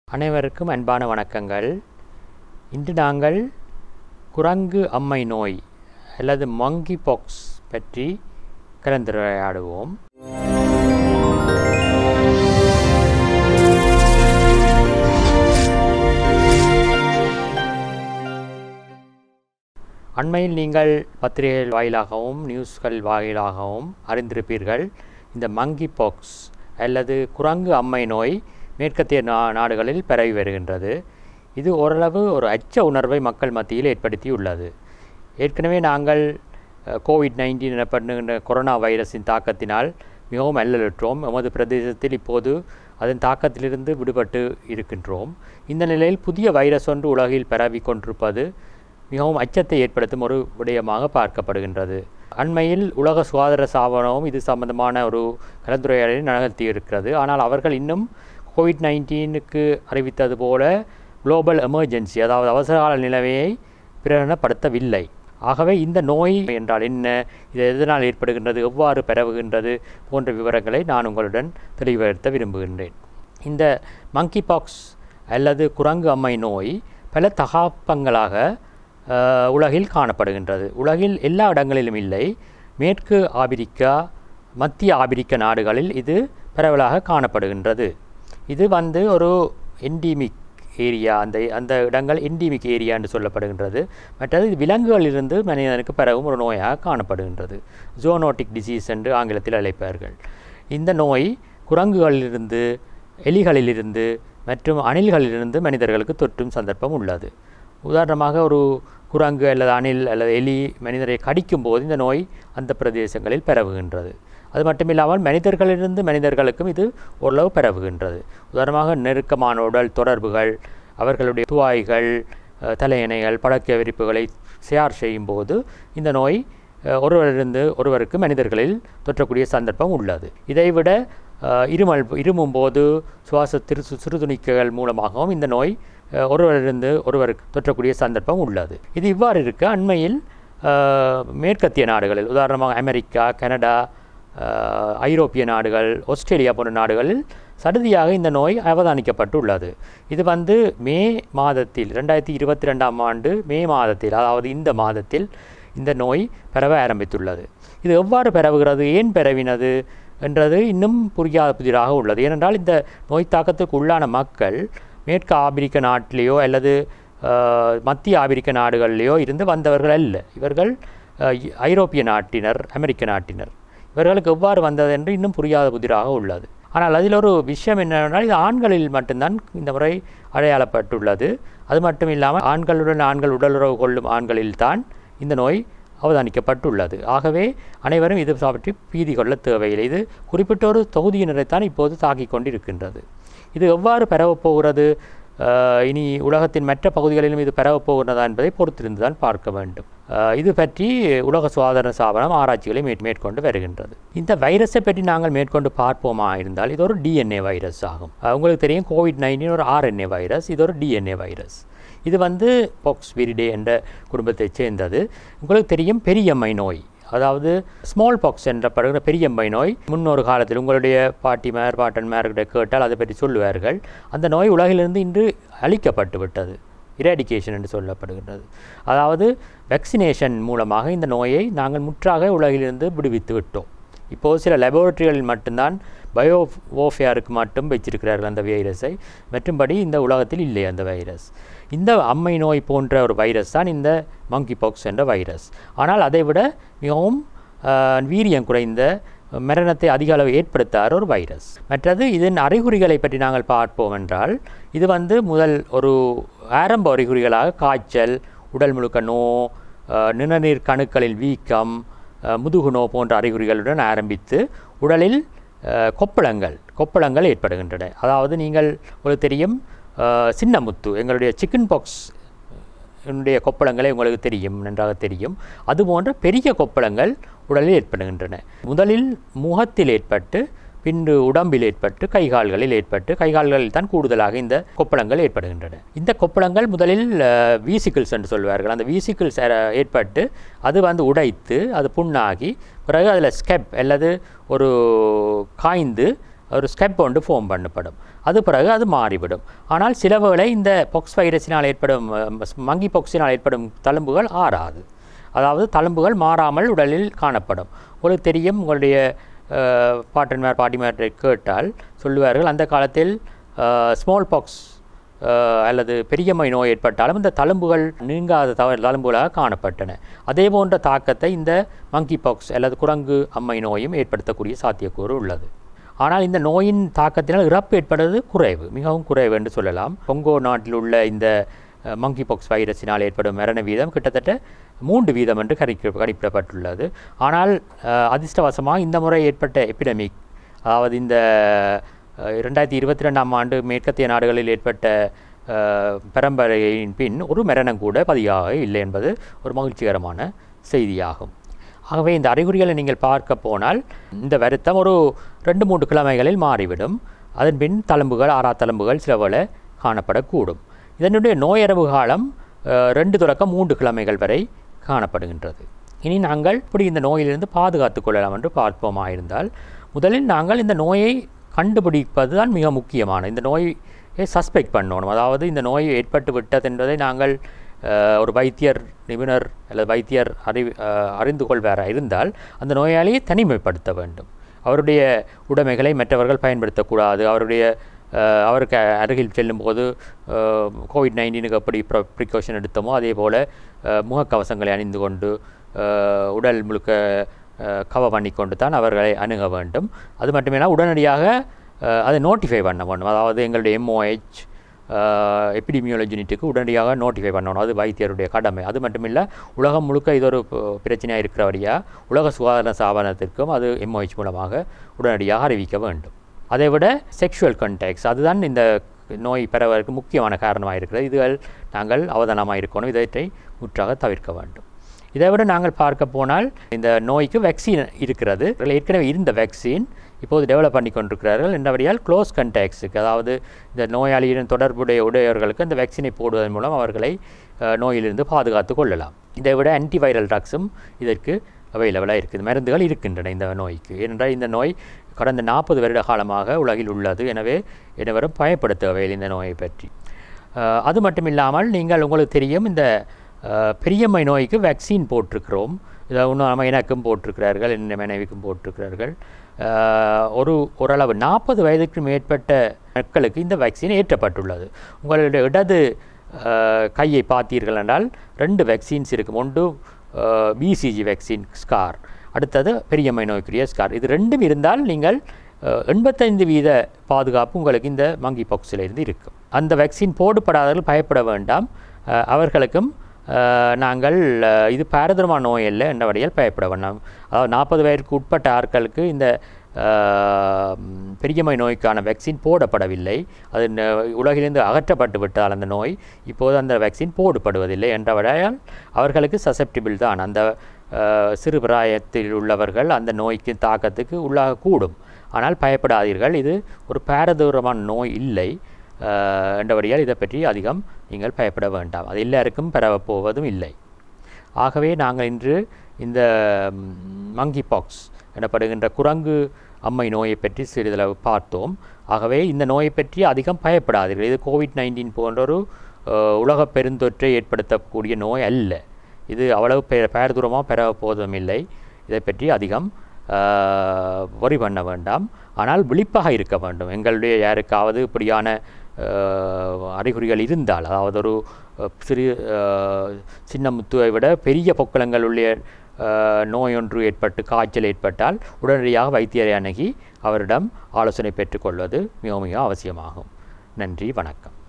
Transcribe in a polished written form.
அனைவருக்கும் அன்பான வணக்கங்கள். இன்று நாங்கள் குரங்கு அம்மை நோய் அல்லது மங்கி பாக்ஸ் பற்றி கலந்துரையாடுவோம். அண்மையில் நீங்கள் பத்திரிகைகள் வாயிலாகவும் நியூஸ்கள் வாயிலாகவும் அறிந்திருப்பீர்கள். இந்த மங்கி பாக்ஸ் அல்லது குரங்கு அம்மை நோய் மேற்கத்திய நாடுகளில் பரவி வருகின்றது. இது ஓரளவு ஒரு அச்ச உணர்வை மக்கள் மத்தியில் ஏற்படுத்தியுள்ளது. ஏற்கனவே நாங்கள் கோவிட்-19 எனப்படுகின்ற கொரோனா வைரஸின் தாக்கத்தினால் மிகவும் அல்லலுற்றோம். எமது பிரதேசத்தில் இப்போது அதன் தாக்கத்திலிருந்து விடுபட்டு இருக்கின்றோம். இந்த நிலையில் புதிய வைரஸ் ஒன்று உலகில் பரவி கொண்டிருப்பது மிகவும் அச்சத்தை ஏற்படுத்தும் ஒரு விடயமாக பார்க்கப்படுகின்றது. அண்மையில் உலக சுகாதார ஸ்தாபனமும் இது சம்பந்தமான ஒரு கலந்துரையாடலை நகர்த்தி இருக்கிறது. ஆனால் அவர்கள் இன்னும் கோவிட்-19க்கு அறிவித்தது போல குளோபல் எமர்ஜென்சி, அதாவது அவசரகால நிலைமையை பிரகடனப்படுத்தவில்லை. ஆகவே இந்த நோய் என்றால் என்ன, இது எதனால் ஏற்படுகின்றது, எவ்வாறு பரவுகின்றது போன்ற விவரங்களை நான் உங்களுடன் தெளிவுபடுத்த விரும்புகின்றேன். இந்த மங்கி பாக்ஸ் அல்லது குரங்கு அம்மை நோய் பல தகாப்பங்களாக உலகில் காணப்படுகின்றது. உலகில் எல்லா இடங்களிலும் இல்லை. மேற்கு ஆபிரிக்கா, மத்திய ஆபிரிக்க நாடுகளில் இது பரவலாக காணப்படுகின்றது. இது ஒரு என்டிமிக் ஏரியா, அந்த இடங்கள் என்டிமிக் ஏரியா என்று சொல்லப்படுகின்றது. மற்றது இது விலங்குகளிலிருந்து மனிதனுக்கு பரவும் ஒரு நோயாக காணப்படுகின்றது. ஜூனோட்டிக் டிசீஸ் என்று ஆங்கிலத்தில் அழைப்பார்கள். இந்த நோய் குரங்குகளிலிருந்து, எலிகளிலிருந்து மற்றும் அணில்களிலிருந்து மனிதர்களுக்கு தொற்றும் சந்தர்ப்பம் உள்ளது. உதாரணமாக ஒரு குரங்கு அல்லது அணில் அல்லது எலி மனிதரை கடிக்கும் போது இந்த நோய் அந்த பிரதேசங்களில் பரவுகின்றது. அது மட்டுமில்லாமல் மனிதர்களிலிருந்து மனிதர்களுக்கும் இது ஓரளவு பரவுகின்றது. உதாரணமாக நெருக்கமான உடல் தொடர்புகள், அவர்களுடைய துவாய்கள், தலையணைகள், பழக்க விரிப்புகளை ஷேர் செய்யும் போது இந்த நோய் ஒருவரிலிருந்து ஒருவருக்கு மனிதர்களில் தொற்றக்கூடிய சந்தர்ப்பம் உள்ளது. இதைவிட இருமும் போது சுவாச சிறுதுணிக்கைகள் மூலமாகவும் இந்த நோய் ஒருவரிலிருந்து ஒருவருக்கு தொற்றக்கூடிய சந்தர்ப்பம் உள்ளது. இது இவ்வாறு இருக்க அண்மையில் மேற்கத்திய நாடுகளில், உதாரணமாக அமெரிக்கா, கனடா, ஐரோப்பிய நாடுகள், ஆஸ்திரேலியா போன்ற நாடுகளில் சடுதியாக இந்த நோய் அவதானிக்கப்பட்டுள்ளது. இது மே மாதத்தில் 2022ஆம் ஆண்டு மே மாதத்தில், அதாவது இந்த மாதத்தில் இந்த நோய் பரவ ஆரம்பித்துள்ளது. இது எவ்வாறு பரவுகிறது, ஏன் பரவினது என்றது இன்னும் புரியாத புதிராக உள்ளது. ஏனென்றால் இந்த நோய் தாக்கத்துக்கு உள்ளான மக்கள் மேற்கு ஆபிரிக்க நாட்டிலேயோ அல்லது மத்திய ஆபிரிக்க நாடுகளிலேயோ இருந்து வந்தவர்கள் அல்ல. இவர்கள் ஐரோப்பிய நாட்டினர், அமெரிக்க நாட்டினர். இவர்களுக்கு எவ்வாறு வந்தது என்று இன்னும் புரியாத புதிராக உள்ளது. ஆனால் அதில் ஒரு விஷயம் என்னவென்றால், இது ஆண்களில் மட்டும்தான் இந்த முறை அடையாளப்பட்டுள்ளது. அது மட்டும் இல்லாமல் ஆண்கள் உடலுறவு கொள்ளும் ஆண்களில்தான் இந்த நோய் அவதானிக்கப்பட்டுள்ளது. ஆகவே அனைவரும் இது பற்றி பீதி கொள்ள தேவையில்லை. இது குறிப்பிட்ட ஒரு தொகுதியினரைத்தான் இப்போது தாக்கிக் கொண்டிருக்கின்றது. இது எவ்வாறு பரவப்போகிறது, இனி உலகத்தின் மற்ற பகுதிகளிலும் இது பரவப்போகிறதா என்பதை பொறுத்திருந்துதான் பார்க்க வேண்டும். இது பற்றி உலக சுகாதார ஸ்தாபனம் ஆராய்ச்சிகளை மேற்கொண்டு வருகின்றது. இந்த வைரஸை பற்றி நாங்கள் மேற்கொண்டு பார்ப்போமா இருந்தால், இது ஒரு டிஎன்ஏ வைரஸ் ஆகும். உங்களுக்கு தெரியும், கோவிட்-19 ஒரு ஆர்என்ஏ வைரஸ், இது ஒரு டிஎன்ஏ வைரஸ். இது பாக்ஸ் விரிடே என்ற குடும்பத்தைச் சேர்ந்தது. உங்களுக்கு தெரியும், பெரியம்மை நோய், அதாவது ஸ்மால் பாக்ஸ் என்றப்படுகிற பெரியம்மை நோய் முன்னொரு காலத்தில் உங்களுடைய பாட்டிமார் பாட்டன்மார்கிட்ட கேட்டால் அதை பற்றி சொல்லுவார்கள். அந்த நோய் உலகிலிருந்து இன்று அழிக்கப்பட்டு விட்டது, இராடிகேஷன் என்று சொல்லப்படுகின்றது. அதாவது வேக்சினேஷன் மூலமாக இந்த நோயை நாங்கள் முற்றாக உலகிலிருந்து விடுவித்து விட்டோம். இப்போது சில லெபார்டரிகளில் மட்டும்தான் பயோ வார்ஃபேருக்கு மட்டும் வச்சிருக்கிறார்கள் அந்த வைரஸை. மற்றும்படி இந்த உலகத்தில் இல்லை அந்த வைரஸ். இந்த அம்மை நோய் போன்ற ஒரு வைரஸ் தான் இந்த மங்கி பாக்ஸ் என்ற வைரஸ். ஆனால் அதைவிட மிகவும் வீரியம் குறைந்த, மரணத்தை அதிக அளவு ஏற்படுத்தாத ஒரு வைரஸ். மற்றது இதன் அறிகுறிகளை பற்றி நாங்கள் பார்ப்போம் என்றால், இது முதல் ஒரு ஆரம்ப அறிகுறிகளாக காய்ச்சல், உடல் முழுக்க நோ, நிணநீர் கணுக்களில் வீக்கம், முதுகுநோ போன்ற அறிகுறிகளுடன் ஆரம்பித்து உடலில் கொப்பளங்கள் ஏற்படுகின்றன. அதாவது உங்களுக்கு தெரியும், சின்னமுத்து, எங்களுடைய சிக்கன் பாக்ஸ் என்னுடைய கொப்பளங்களை உங்களுக்கு தெரியும், நன்றாக தெரியும். அதுபோன்ற பெரிய கொப்பளங்கள் உடலில் ஏற்படுகின்றன. முதலில் முகத்தில் ஏற்பட்டு, பின்பு உடம்பில் ஏற்பட்டு, கைகால்களில் ஏற்பட்டு, கைகால்களில் தான் கூடுதலாக இந்த கொப்பளங்கள் ஏற்படுகின்றன. இந்த கொப்பளங்கள் முதலில் வீசிக்கிள்ஸ் என்று சொல்வார்கள். அந்த வீசிக்கிள்ஸ் ஏற்பட்டு அது உடைத்து அது புண்ணாகி பிறகு அதில் ஸ்கெப் அல்லது ஒரு காய்ந்து ஒரு ஸ்கெப் ஒன்று ஃபார்ம் பண்ணப்படும். அது பிறகு அது மாறிவிடும். ஆனால் சில வேளை இந்த பாக்ஸ் வைரஸினால் ஏற்படும் மங்கி பாக்ஸினால் ஏற்படும் தழும்புகள் ஆறாது. அதாவது தழும்புகள் மாறாமல் உடலில் காணப்படும். உங்களுக்கு தெரியும், உங்களுடைய பாட்டிமாரை கேட்டால் சொல்லுவார்கள், அந்த காலத்தில் ஸ்மால் பாக்ஸ் அல்லது பெரியம்மை நோய் ஏற்பட்டாலும் இந்த தழும்புகள் நீங்காத தழும்புகளாக காணப்பட்டன. அதே போன்ற தாக்கத்தை இந்த மங்கி பாக்ஸ் அல்லது குரங்கு அம்மை நோயும் ஏற்படுத்தக்கூடிய சாத்தியக்கூறு உள்ளது. ஆனால் இந்த நோயின் தாக்கத்தினால் இறப்பு ஏற்படுவது குறைவு, மிகவும் குறைவு என்று சொல்லலாம். கொங்கோ நாட்டில் உள்ள இந்த மங்கி பாக்ஸ் வைரஸினால் ஏற்படும் மரண வீதம் கிட்டத்தட்ட 3 வீதம் என்று கணிப்பிடப்பட்டுள்ளது. ஆனால் அதிர்ஷ்டவசமாக இந்த முறை ஏற்பட்ட எபிடமிக், அதாவது இந்த 2022ஆம் ஆண்டு மேற்கத்திய நாடுகளில் ஏற்பட்ட பரம்பரையின் பின் ஒரு மரணம் கூட பதிவாக இல்லை என்பது ஒரு மகிழ்ச்சிகரமான செய்தியாகும். ஆகவே இந்த அறிகுறிகளை நீங்கள் பார்க்க போனால் இந்த வருத்தம் ஒரு 2-3 கிழமைகளில் மாறிவிடும். அதன் பின் தழும்புகள், ஆறா தழும்புகள் சிலவேளை காணப்படக்கூடும். இதனுடைய நோயறிவு காலம் 2 தொடக்கம் 3 கிழமைகள் வரை காணப்படுகின்றது. இனி நாங்கள் இப்படி இந்த நோயிலிருந்து பாதுகாத்து கொள்ளலாம் என்று பார்ப்போமாயிருந்தால், முதலில் நாங்கள் இந்த நோயை கண்டுபிடிப்பது தான் மிக முக்கியமான. இந்த நோயை சஸ்பெக்ட் பண்ணணும். அதாவது இந்த நோய் ஏற்பட்டு விட்டது என்பதை நாங்கள் ஒரு வைத்தியர் நிபுணர் அல்லது வைத்தியர் அறிந்து கொள்வாராக இருந்தால் அந்த நோயாளியை தனிமைப்படுத்த வேண்டும். அவருடைய உடைமைகளை மற்றவர்கள் பயன்படுத்தக்கூடாது. அவருக்கு அருகில் செல்லும்போது COVID-19க்கு எப்படி ப்ரிகாஷன் எடுத்தோமோ அதே போல் முகக்கவசங்களை அணிந்து கொண்டு உடல் முழுக்க கவர் பண்ணி கொண்டு தான் அவர்களை அணுக வேண்டும். அது மட்டுமில்லை, உடனடியாக அதை நோட்டிஃபை பண்ண வேண்டும். அதாவது எங்களுடைய MOH எபிடிமியாலஜி யூனிட்டுக்கு உடனடியாக நோட்டிஃபை பண்ணணும். அது வைத்தியருடைய கடமை. அது மட்டுமில்லை, உலகம் முழுக்க இது ஒரு பிரச்சனையாக இருக்கிறபடியாக உலக சுகாதார ஸ்தாபனத்திற்கும் அது MOH மூலமாக உடனடியாக அறிவிக்க வேண்டும். அதை விட செக்ஷுவல் கான்டாக்ட்ஸ், அதுதான் இந்த நோய் பரவதற்கு முக்கியமான காரணமாக இருக்கிறது. இதுகள் நாங்கள் அவதானமாக இருக்கணும். இதை முற்றாக தவிர்க்க வேண்டும். இதை விட நாங்கள் பார்க்க போனால் இந்த நோய்க்கு வேக்சின் இருக்கிறது. ஏற்கனவே இருந்த வேக்சின் இப்போது டெவலப் பண்ணி கொண்டிருக்கிறார்கள். என்றபடியால் க்ளோஸ் கான்டாக்ட்ஸுக்கு, அதாவது இந்த நோயாளியின் உடையவர்களுக்கு அந்த வேக்சினை போடுவதன் மூலம் அவர்களை நோயிலிருந்து பாதுகாத்து கொள்ளலாம். இதை விட ஆன்டிவைரல் ட்ரக்ஸும் இதற்கு அவைலபிளாக இருக்குது. மருந்துகள் இருக்கின்றன இந்த நோய்க்கு. ஏனென்றால் இந்த நோய் கடந்த 40 வருட காலமாக உலகில் உள்ளது. எனவே அனைவரும் பயப்படுத்தவையில் இந்த நோயை பற்றி. அது மட்டும் இல்லாமல் உங்களுக்கு தெரியும், இந்த பெரியம்மை நோய்க்கு வேக்சின் போட்டிருக்கிறோம். இதை இன்னும் எனக்கும் போட்டிருக்கிறார்கள், என் மனைவிக்கும் போட்டிருக்கிறார்கள். ஓரளவு 40 வயதுக்கு மேற்பட்ட மக்களுக்கு இந்த வேக்சின் ஏற்றப்பட்டுள்ளது. உங்களுடைய இடது கையை பார்த்தீர்கள் என்றால் 2 வேக்சின்ஸ் இருக்கும். ஒன்று BCG வேக்சின் ஸ்கார், அடுத்தது பெரியம்மை நோய்க்குரிய ஸ்கார். இது 2ம் இருந்தால் நீங்கள் 85% பாதுகாப்பு உங்களுக்கு இந்த மங்கி பாக்ஸிலிருந்து இருக்கும். அந்த வேக்சின் போடப்படாதவர்கள் பயப்பட வேண்டாம். அவர்களுக்கும் நாங்கள் இது பாரதூரமான நோய் இல்லை என்ற வழியில் பயப்பட வேண்டாம். அதாவது 40 வயதுக்கு உட்பட்ட ஆட்களுக்கு இந்த பெரியம்மை நோய்க்கான வேக்சின் போடப்படவில்லை. அது உலகிலிருந்து அகற்றப்பட்டு விட்டால் அந்த நோய் இப்போது அந்த வேக்சின் போடப்படுவதில்லை என்ற வழியால் அவர்களுக்கு சசெப்டிபிள் தான். அந்த சிறு பிராயத்தில் உள்ளவர்கள் அந்த நோய்க்கு தாக்கத்துக்கு உள்ளாகக்கூடும். ஆனால் பயப்படாதீர்கள், இது ஒரு பாரதூரமான நோய் இல்லை என்றபடியால் இதை பற்றி அதிகம் நீங்கள் பயப்பட வேண்டாம். அது எல்லாருக்கும் பரவப்போவதும் இல்லை. ஆகவே நாங்கள் இன்று இந்த மங்கி பாக்ஸ் எனப்படுகின்ற குரங்கு அம்மை நோயை பற்றி சிறிதளவு பார்த்தோம். ஆகவே இந்த நோயை பற்றி அதிகம் பயப்படாதீர்கள். இது COVID-19 போன்ற ஒரு உலக பெருந்தொற்றை ஏற்படுத்தக்கூடிய நோய் அல்ல. இது அவ்வளவு பாரதூரமாக பரவப்போவதும் இல்லை. இதை பற்றி அதிகம் worry பண்ண வேண்டாம். ஆனால் விழிப்பாக இருக்க வேண்டும். எங்களுடைய யாருக்காவது இப்படியான அறிகுறிகள் இருந்தால், அதாவது ஒரு சின்ன முத்துவை விட பெரிய பொக்களங்கள் உள்ள நோயொன்று ஏற்பட்டு காய்ச்சல் ஏற்பட்டால் உடனடியாக வைத்தியரை அணுகி அவரிடம் ஆலோசனை பெற்றுக்கொள்வது மிக மிக அவசியமாகும். நன்றி, வணக்கம்.